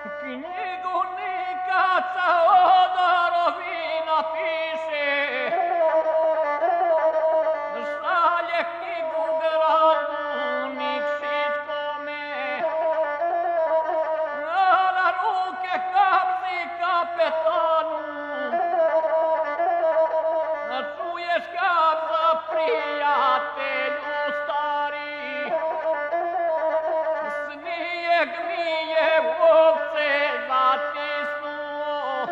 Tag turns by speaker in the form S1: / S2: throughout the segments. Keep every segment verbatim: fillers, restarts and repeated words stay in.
S1: Knjigu nikad sa odorovina piše, šalje knjigu gradu Nikšićkome, a na ruke hapsi kapetanu, čuješ kabza prijatelju stari, snijeg mi je ovce zatisnuo,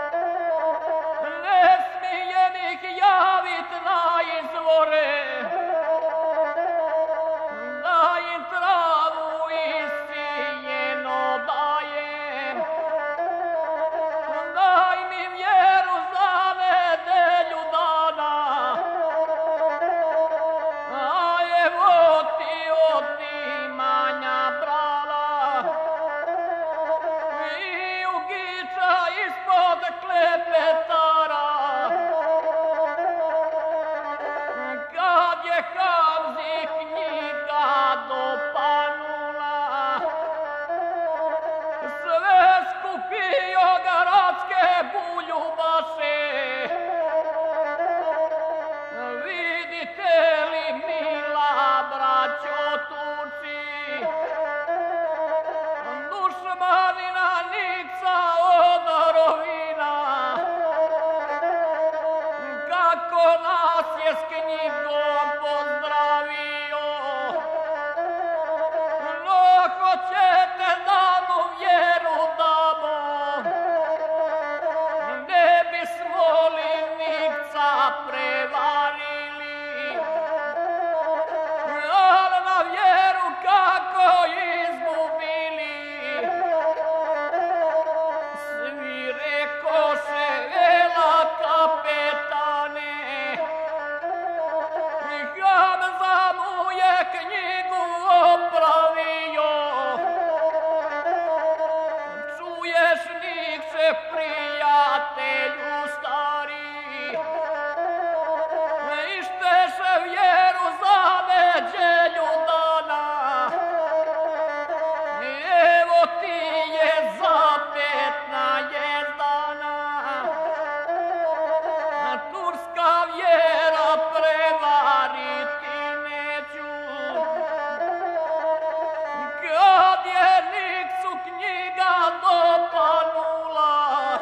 S1: ne smijem ih javit na izvore, da im travu i sijeno dajem, daj mi vjeru za nedelju dana, a evo ti otimanja brala i ugiča ispod klepetara, kad je Hamzi knjiga dopanula, sve skupio gradske buljubaše. Vidite li, mila braćo Turci, dušmanina Niksa od Rovina, kako nas je s knjigom pozdravio, no hoćete da mu vjeru damo, ne bismo li Niksa prevarili, al na vjeru kako izgubili, svi rekoše ela kapetane, Hamza mu je knjigu opravio, čuješ Nikše prijatelju stari, išteše vjeru za nedelju dana, evo ti je za petnaest dana, turska vjera prevariti neću, kad je Niksu knjiga dopanula,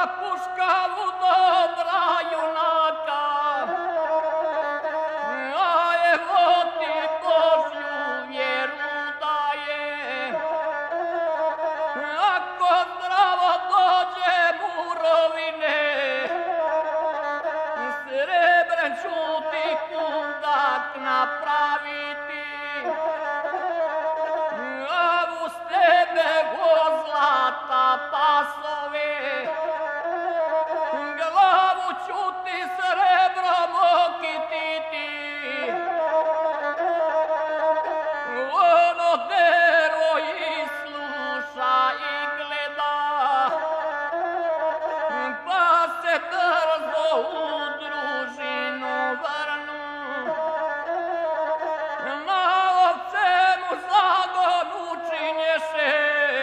S1: puška u dobra junaka, a evo ti Božju vjeru daje. Ako zdravo dođe murovine, srebren ću ti kundak napraviti, a uz tebe go zlata pasove, glavu ću ti srebrom okititi. Ono dervo i sluša i gleda, pa se brzo u družinu vrnu. Na ovce mu zagon učinješe,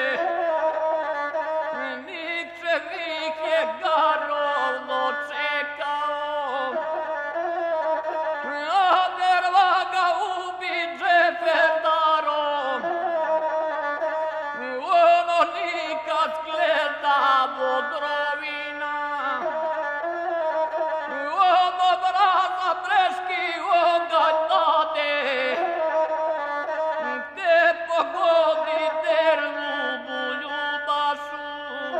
S1: nikčevih je garovno čekao, a derva ga ubiđe ferdarom. Ono nikad gleda bodrovina, od obraza breški oganj dade, te pogodi dervu buljubašu,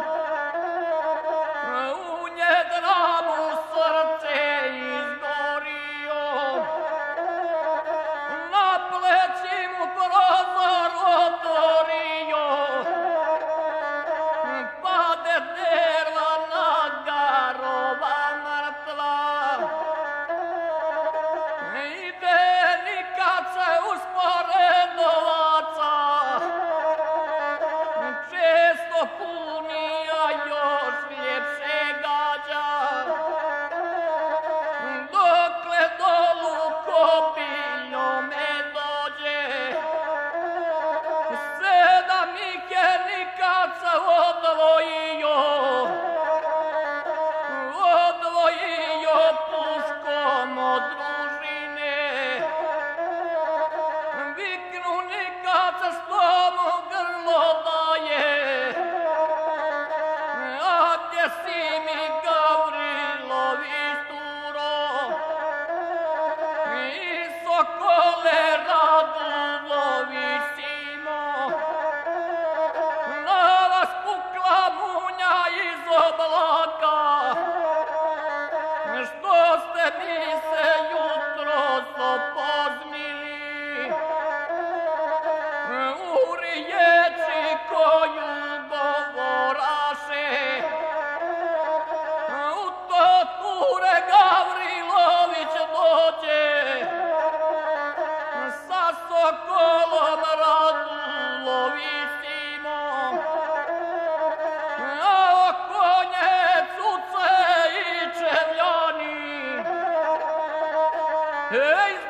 S1: u njedramu srce izgorio, na pleći mu prozor otvorio, pade derva na garova mrtva. Ide nikad se usporedovaca, često puni, a još ljepše gađa, dokle dolu kopiljom me dođe. Sedam ih je nikad se odvojio, odvojio puškom od družine. Viknu nikad se s tomu grlo daje, a gdje si mi Gavrilovi sturo, i Sokole Radulovi simo. Na vas pukla munja iz oblaka, što ste mi se jutros opoznili. U riječi koju govoraše, u to ture Gavrilović dođe, sa Sokolom Radulovi simo. A oko nje cuce i čevljani, ej,